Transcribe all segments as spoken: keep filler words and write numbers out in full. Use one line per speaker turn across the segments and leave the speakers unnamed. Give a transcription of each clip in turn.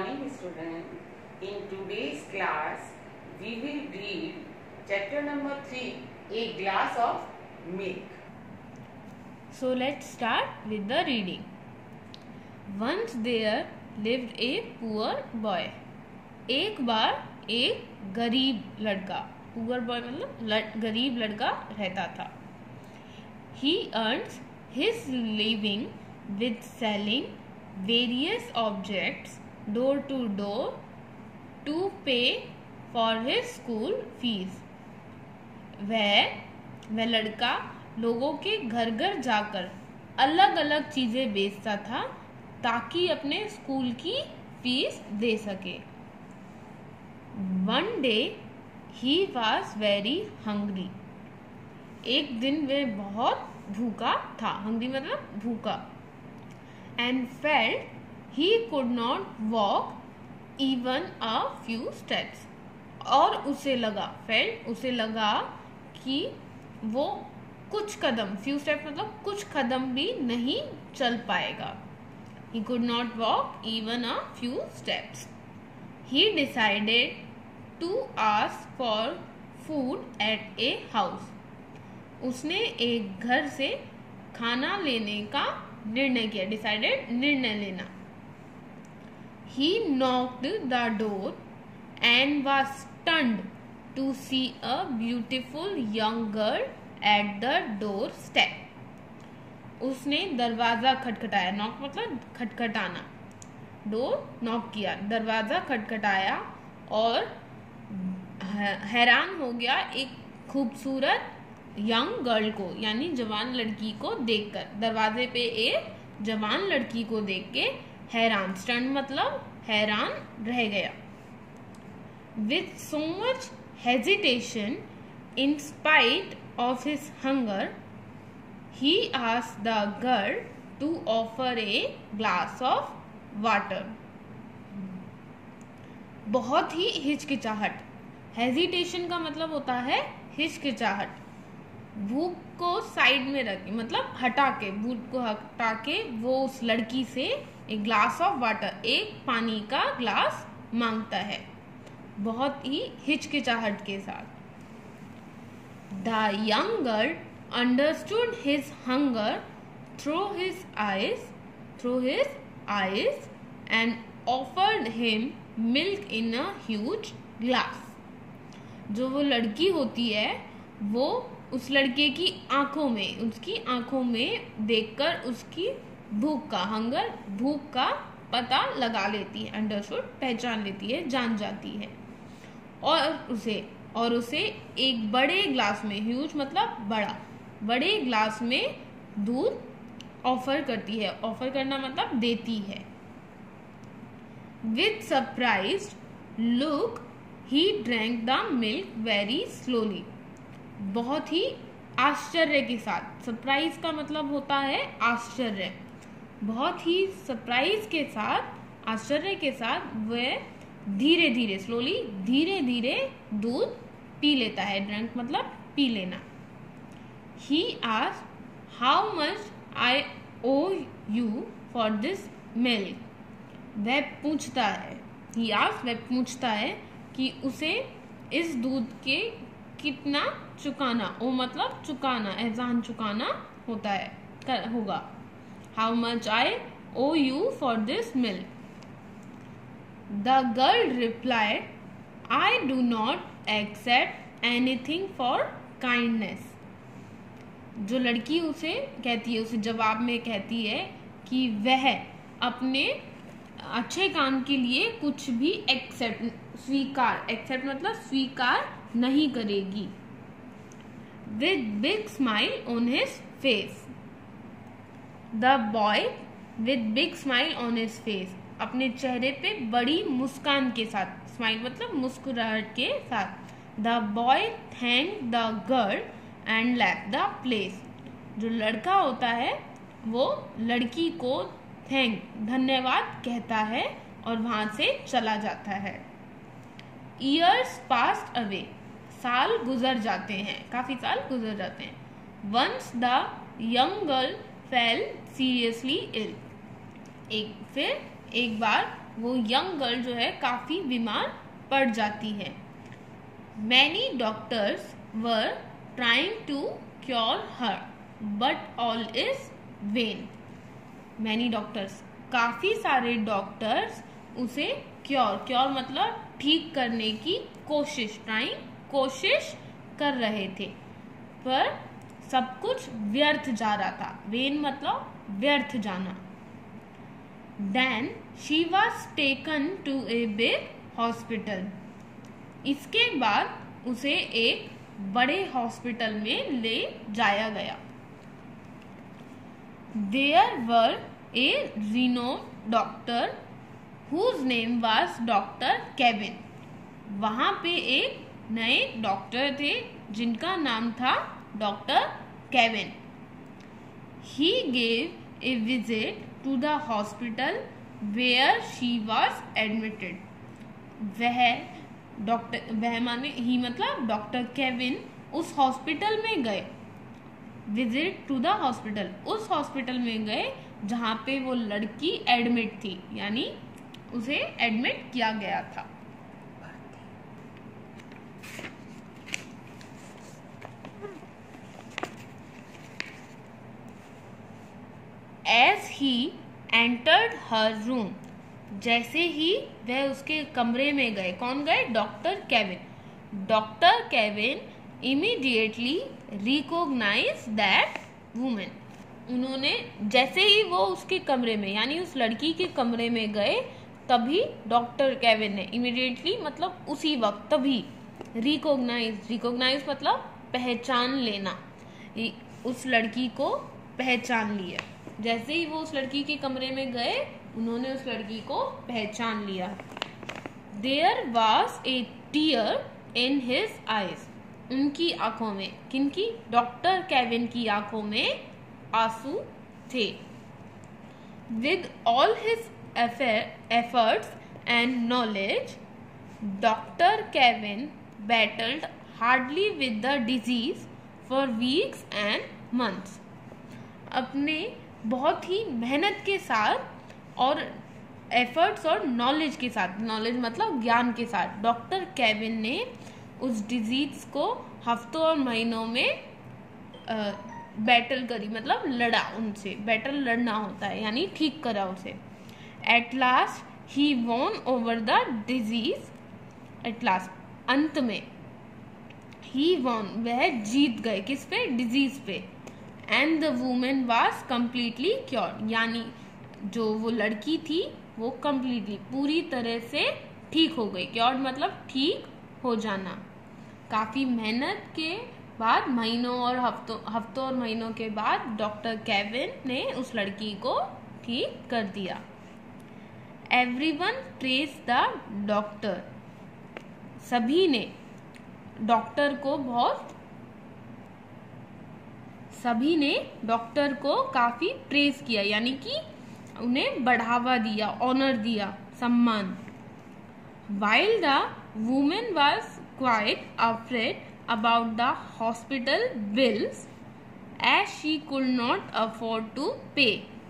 morning, student. In today's class, we will read chapter number three, A Glass of Milk.
So let's start with the reading. Once there lived a poor boy. एक बार एक गरीब लड़का, poor boy मतलब गरीब लड़का रहता था. He earns his living with selling various objects door to door to pay for his school fees. वह वह लड़का लोगों के घर घर जाकर अलग अलग चीजें बेचता था ताकि अपने स्कूल की फीस दे सके. One day he was very hungry. एक दिन वह बहुत भूखा था. हंग्री मतलब भूखा. And felt he could not walk even a few steps. और उसे लगा, felt उसे लगा कि वो कुछ कदम, few steps मतलब कुछ कदम भी नहीं चल पाएगा. He could not walk even a few steps. He decided to ask for food at a house. उसने एक घर से खाना लेने का निर्णय किया. Decided निर्णय लेना. He knocked the door and was stunned to see a beautiful young girl at the doorstep. उसने दरवाजा खटखटाया. नॉक मतलब खटखटाना. डोर नॉक किया, दरवाजा खटखटाया और हैरान हो गया एक खूबसूरत यंग गर्ल को, यानी जवान लड़की को देखकर. दरवाजे पे एक जवान लड़की को देख के हैरान, स्टन मतलब हैरान रह गया. With so much hesitation, in spite of his hunger, he asked the girl to offer a glass of water. बहुत ही हिचकिचाहट. हेजिटेशन का मतलब होता है हिचकिचाहट. भूख को साइड में रख के मतलब हटा के, भूख को हटा के वो उस लड़की से एक ग्लास ऑफ वाटर, एक पानी का ग्लास मांगता है बहुत ही हिचकिचाहट के साथ. The young girl understood his hunger through his eyes through his eyes and offered him milk in a huge glass. जो वो लड़की होती है वो उस लड़के की आंखों में, उसकी आंखों में देखकर उसकी भूख का, हंगर भूख का पता लगा लेती है. अंडरस्टूड पहचान लेती है, जान जाती है और उसे और उसे एक बड़े ग्लास में, ह्यूज मतलब बड़ा, बड़े ग्लास में दूध ऑफर करती है. ऑफर करना मतलब देती है. With surprised look he drank the milk very slowly. बहुत ही आश्चर्य के साथ. सरप्राइज का मतलब होता है आश्चर्य. बहुत ही सरप्राइज के साथ, आश्चर्य के साथ वह धीरे धीरे, स्लोली धीरे धीरे दूध पी लेता है. ड्रंक मतलब पी लेना. He asked how much I owe you for this milk. वह पूछता है, he asked वह पूछता है कि उसे इस दूध के कितना चुकाना, ओ मतलब चुकाना, एहसान चुकाना होता है, कर, होगा. How much I owe you for this milk. The girl replied I do not accept anything for kindness. जो लड़की उसे कहती है, उसे जवाब में कहती है कि वह अपने अच्छे काम के लिए कुछ भी एक्सेप्ट, स्वीकार, एक्सेप्ट मतलब स्वीकार नहीं करेगी. With big smile on his face. The boy with big smile on his face, अपने चेहरे पे बड़ी मुस्कान के साथ, स्माइल मतलब मुस्कुराहट के साथ. The boy thank the girl and left the place. जो लड़का होता है वो लड़की को थैंक, धन्यवाद कहता है और वहां से चला जाता है. Years passed away. साल गुजर जाते हैं, काफी साल गुजर जाते हैं. Once the young girl fell seriously ill. एक फिर एक बार वो यंग गर्ल जो है काफ़ी बीमार पड़ जाती है। Many doctors were trying to cure her but all is vain. Many doctors, काफ़ी सारे डॉक्टर्स उसे क्योर, क्योर मतलब ठीक करने की कोशिश, ट्राइंग कोशिश कर रहे थे, पर सब कुछ व्यर्थ जा रहा था। वेन मतलब व्यर्थ जाना। Then she was taken to a big hospital. इसके बाद उसे एक बड़े हॉस्पिटल में ले जाया गया। There were a renowned doctor whose name was doctor Kevin. वहाँ पे एक नए डॉक्टर थे जिनका नाम था doctor Kevin. He gave a visit to the hospital where she was admitted. वह डॉक्टर, वह माने ही मतलब डॉक्टर केविन उस हॉस्पिटल में गए। विजिट टू द हॉस्पिटल, उस हॉस्पिटल में गए जहाँ पे वो लड़की एडमिट थी, यानी उसे एडमिट किया गया था। As he entered her room, जैसे ही वह उसके कमरे में गए, कौन गए? Doctor Kevin. Doctor Kevin immediately recognise that women. उन्होंने जैसे ही वो उसके कमरे में, यानी उस लड़की के कमरे में गए, तभी डॉक्टर केविन ने इमीडिएटली मतलब उसी वक्त, तभी रिकॉग्नाइज, रिकॉग्नाइज मतलब पहचान लेना, उस लड़की को पहचान लिया। जैसे ही वो उस लड़की के कमरे में गए, उन्होंने उस लड़की को पहचान लिया। There was a tear in his eyes. उनकी आंखों में, किनकी? डॉक्टर केविन की आंखों में आंसू थे। With all his efforts and knowledge, doctor Kevin battled hardly with the disease for weeks and months. अपने बहुत ही मेहनत के साथ और एफर्ट्स और नॉलेज के साथ, नॉलेज मतलब ज्ञान के साथ, डॉक्टर केविन ने उस डिजीज को हफ्तों और महीनों में बैटल करी, मतलब लड़ा उनसे। बैटल लड़ना होता है, यानी ठीक करा उसे। At last he won over the disease. At last, अंत में, ही वॉन, वह जीत गए। किस पे? डिजीज पे। And the women was completely cured, यानी जो वो लड़की थी वो कम्प्लीटली, पूरी तरह से ठीक हो गई। क्योर्ड मतलब ठीक हो जाना। काफ़ी मेहनत के बाद, महीनों और हफ्तों हफ्तों और महीनों के बाद डॉक्टर केविन ने उस लड़की को ठीक कर दिया। Everyone praise the doctor. सभी ने डॉक्टर को बहुत सभी ने डॉक्टर को काफी प्रेज किया, यानी कि उन्हें बढ़ावा दिया, ऑनर दिया, सम्मान। While the women was quite afraid about the hospital bills as she could not afford to pay.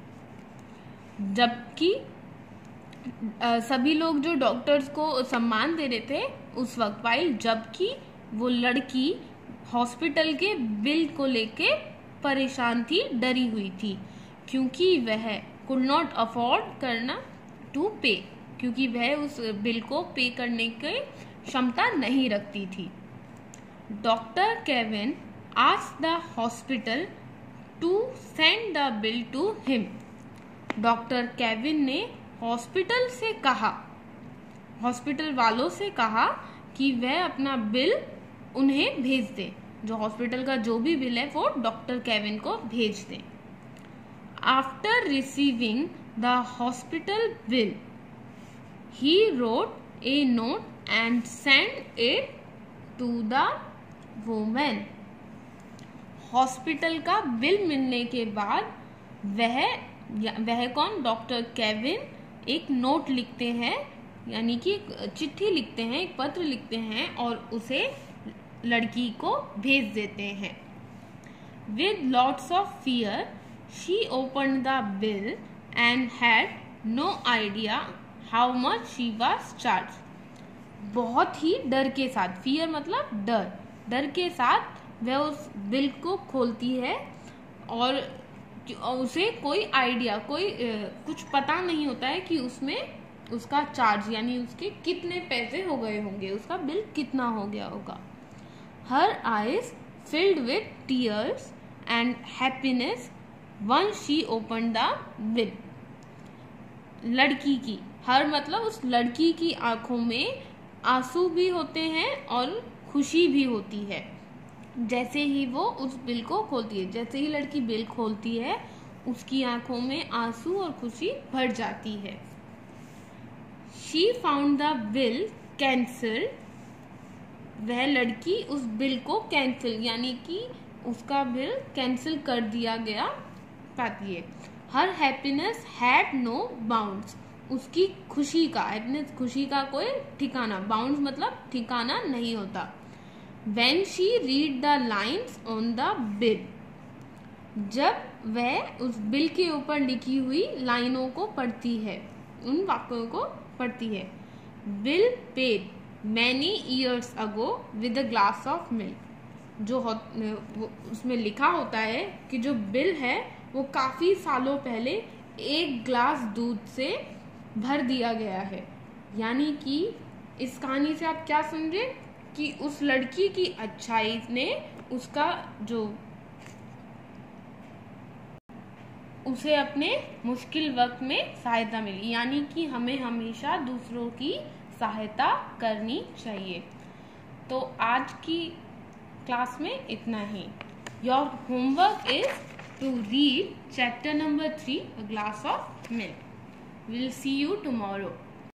जबकि सभी लोग जो डॉक्टर्स को सम्मान दे रहे थे उस वक्त, वाइल, जबकि वो लड़की हॉस्पिटल के बिल को लेके परेशान थी, डरी हुई थी, क्योंकि वह कुड नॉट अफोर्ड करना टू पे, क्योंकि वह उस बिल को पे करने की क्षमता नहीं रखती थी। Doctor Kevin asked the hospital to send the bill to him. Doctor Kevin ने हॉस्पिटल से कहा, हॉस्पिटल वालों से कहा कि वह अपना बिल उन्हें भेज दे, जो हॉस्पिटल का जो भी बिल है वो डॉक्टर केविन को भेज दें। After receiving the hospital bill, he wrote a note and send it to the women. Hospital का बिल मिलने के बाद वह वह कौन? डॉक्टर केविन एक नोट लिखते हैं, यानी कि एक चिट्ठी लिखते हैं, एक पत्र लिखते हैं और उसे लड़की को भेज देते हैं। With lots of fear she opened the bill and had no idea how much she was charge. बहुत ही डर के साथ, फियर मतलब डर, डर के साथ वह उस बिल को खोलती है और उसे कोई आइडिया, कोई कुछ पता नहीं होता है कि उसमें उसका चार्ज यानी उसके कितने पैसे हो गए होंगे, उसका बिल कितना हो गया होगा। Her eyes filled with tears and happiness once she open the bill. लड़की की, हर मतलब उस लड़की की आंखों में आंसू भी होते हैं और खुशी भी होती है जैसे ही वो उस बिल को खोलती है। जैसे ही लड़की बिल खोलती है उसकी आंखों में आंसू और खुशी भर जाती है। She found the bill cancel. वह लड़की उस बिल को कैंसिल यानी कि उसका बिल कैंसिल कर दिया गया पाती है। Her happiness had no bounds. उसकी खुशी का, हैप्पीनेस खुशी का कोई ठिकाना, बाउंड्स मतलब ठिकाना नहीं होता। When she read the lines on the bill, जब वह उस बिल के ऊपर लिखी हुई लाइनों को पढ़ती है, उन वाक्यों को पढ़ती है। Bill paid many years ago with a glass of milk। जो हो, उसमें लिखा होता है कि जो बिल है वो काफी सालों पहले एक ग्लास दूध से भर दिया गया है। यानी कि इस कहानी से आप क्या समझे कि उस लड़की की अच्छाई ने उसका जो उसे अपने मुश्किल वक्त में सहायता मिली। यानी कि हमें हमेशा दूसरों की सहायता करनी चाहिए। तो आज की क्लास में इतना ही। Your homework is to read chapter number three, a glass of milk. Will see you tomorrow.